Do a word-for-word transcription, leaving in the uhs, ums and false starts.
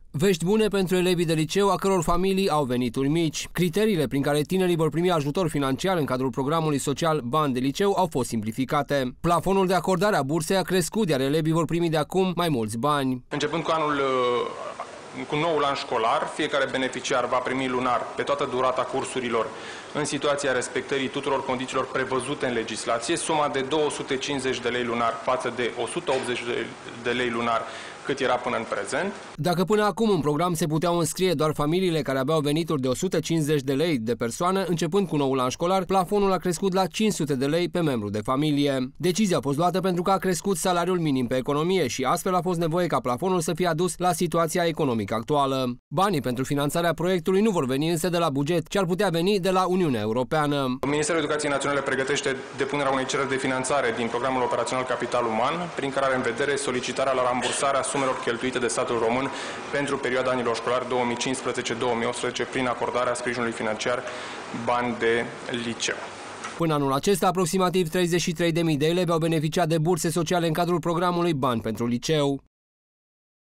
Vești bune pentru elevii de liceu a căror familii au venituri mici. Criteriile prin care tinerii vor primi ajutor financiar în cadrul programului social Bani de liceu au fost simplificate. Plafonul de acordare a bursei a crescut, iar elevii vor primi de acum mai mulți bani. Începând cu anul cu noul an școlar, fiecare beneficiar va primi lunar pe toată durata cursurilor, în situația respectării tuturor condițiilor prevăzute în legislație, suma de două sute cincizeci de lei lunar față de o sută optzeci de lei lunar cât era până în prezent. Dacă până acum în program se puteau înscrie doar familiile care aveau venituri de o sută cincizeci de lei de persoană, începând cu noul an școlar, plafonul a crescut la cinci sute de lei pe membru de familie. Decizia a fost luată pentru că a crescut salariul minim pe economie și astfel a fost nevoie ca plafonul să fie adus la situația economică actuală. Banii pentru finanțarea proiectului nu vor veni însă de la buget, ci ar putea veni de la Uniunea Europeană. Ministerul Educației Naționale pregătește depunerea unei cereri de finanțare din programul operațional Capital Uman, prin care are în vedere solicitarea la rambursarea sumelor cheltuite de statul român pentru perioada anilor școlari două mii cincisprezece două mii optsprezece prin acordarea sprijinului financiar Bani de liceu. Până anul acesta, aproximativ treizeci și trei de mii de elevi au beneficiat de burse sociale în cadrul programului Bani pentru liceu.